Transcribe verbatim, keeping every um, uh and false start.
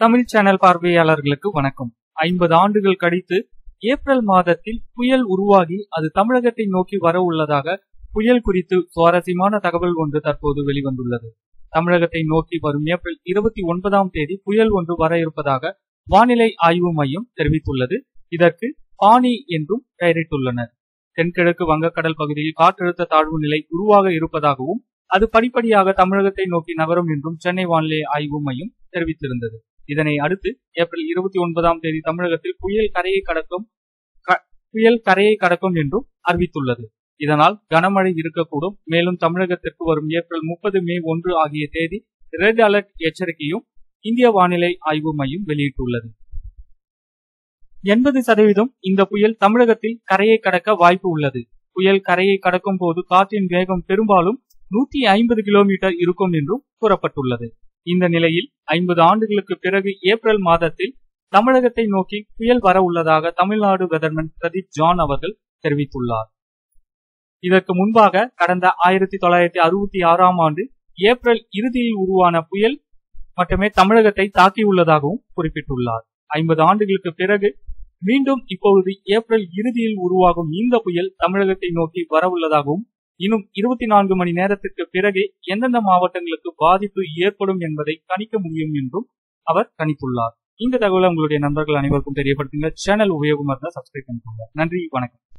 Tamil channel பார்வையாளர்களுக்கு வணக்கம். ஐம்பது ஆண்டுகள் கழித்து ஏப்ரல் மாதத்தில் புயல் உருவாகி அது தமிழகத்தை நோக்கி வர உள்ளதாக புயல் குறித்து சுவாரஸ்யமான தகவல் ஒன்று தற்போது வெளிவந்துள்ளது. தமிழகத்தை நோக்கி வரும் ஏப்ரல் இருபத்தி ஒன்பதாம் தேதி புயல் ஒன்று வர இருப்பதாக வானிலை ஆய்வு மையம் தெரிவித்துள்ளது. இதற்கு பானி என்றும் பெயரிட்டுள்ளனர். தென்கிழக்கு வங்கக்கடல் பகுதியில் காற்றழுத்த தாழ்வு நிலை உருவாக இருப்பதாகவும் அது படிப்படியாக தமிழகத்தை நோக்கி நகரும் என்றும் சென்னை வானிலை ஆய்வு மையம் தெரிவித்திருந்தது. இதனை அடுத்து ஏப்ரல் இருபத்தி ஒன்பதாம் தேதி தமிழகத்தில் புயல் கரையை கடக்கும் புயல் கரையை கடக்கும் என்றும் அறிவித்துள்ளது. இதனால் கனமழை இருக்கக்கூடும். மேலும் தமிழகத்திற்கு வரும் ஏப்ரல் முப்பது மே ஒன்று ஆகிய தேதி ரெட் அலர்ட் எச்சரிக்கையும் இந்திய வானிலை ஆய்வு மையம் வெளியிட்டுள்ளது. எண்பது சதவீதம் இந்த புயல் தமிழகத்தில் கரையை கடக்க வாய்ப்பு உள்ளது. புயல் கரையை கடக்கும் போது காற்றின் வேகம் பெரும்பாலும் நூற்றி ஐம்பது கிலோமீட்டர் இருக்கும் என்றும் கூறப்பட்டுள்ளது. இந்த நிலையில் ஐம்பது ஆண்டுகளுக்கு பிறகு ஏப்ரல் மாதத்தில் தமிழகத்தை நோக்கி புயல் வர உள்ளதாக தமிழ்நாடு வெதர்மேன் பிரதீப் ஜான் அவர்கள் தெரிவித்துள்ளார். இதற்கு முன்பாக கடந்த ஆயிரத்தி தொள்ளாயிரத்தி அறுபத்தி ஆறாம் ஆண்டு ஏப்ரல் இறுதியில் உருவான புயல் மட்டுமே தமிழகத்தை தாக்கியுள்ளதாகவும் குறிப்பிட்டுள்ளார். ஐம்பது ஆண்டுகளுக்கு பிறகு மீண்டும் இப்பொழுது ஏப்ரல் இறுதியில் உருவாகும் இந்த புயல் தமிழகத்தை நோக்கி வர உள்ளதாகவும் இன்னும் இருபத்தி நான்கு மணி நேரத்திற்கு பிறகு எந்தெந்த மாவட்டங்களுக்கு பாதிப்பு ஏற்படும் என்பதை கணிக்க முடியும் என்றும் அவர் கணித்துள்ளார். இந்த தகவலை உங்களுடைய நண்பர்கள் அனைவருக்கும் தெரியப்படுத்துங்க. சேனல் உபயோகமாக இருந்தால் சப்ஸ்கிரைப் பண்ணிக்கோங்க. நன்றி, வணக்கம்.